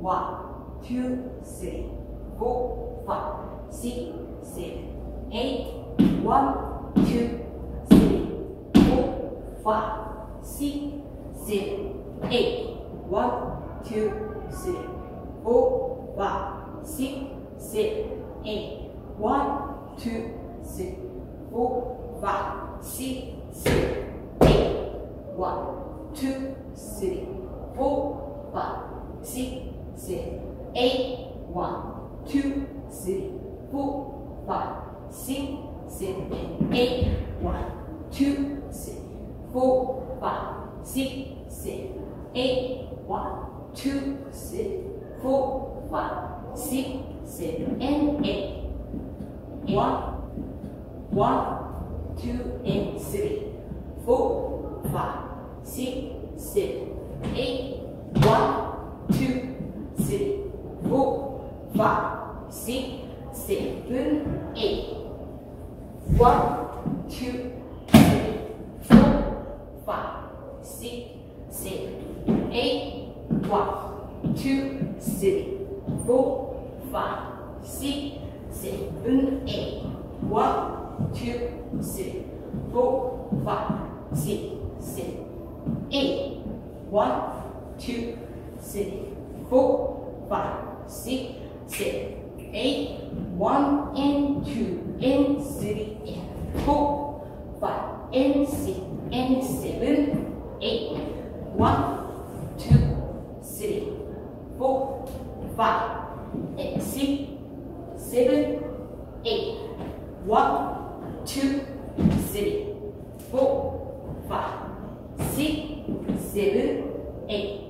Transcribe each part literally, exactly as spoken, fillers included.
One, two, three, four, five, six, seven, eight. One, two, three, four, five, six, seven, eight. One, two, three, four, five, six, seven, eight. One, two, three, four, five, six, seven, eight. One, two, three, four, five, six, seven, eight. One, two, three, four, five, six, seven, eight. One, two, three, four, five, six, seven, eight. One, two, three, four, five, six, seven, and eight. One, one, two, and three, four, five, six, seven, eight. One, two, three, four, five, six, seven, eight. One, two, three, four, five, six, seven, eight. One, two, three, four, five, six, seven, eight. One, two, three, four, five, six, seven, eight. One, two, three, four, five, six, seven, eight. One and two and three and four, five and six and seven, eight. One, two, three, four, five, and six, seven, eight. One, two, three, four, five, six, seven, eight.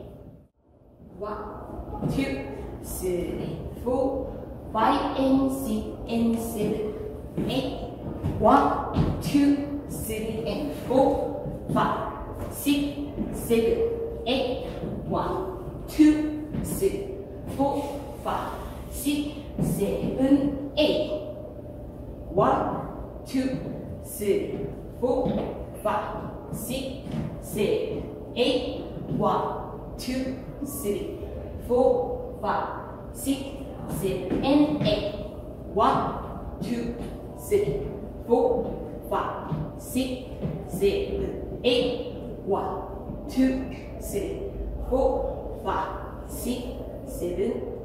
One, two, three, four, five, and six, and seven, eight. One, two, three, and four, five, six, seven, eight. One, two, three, four, five, six, seven, eight. One, two, three, four, five, six, seven, eight. One, two, three, four, five, six, seven, and eight. One, two, three, four, five, six, seven, eight. One, two, three, four, five, six, seven,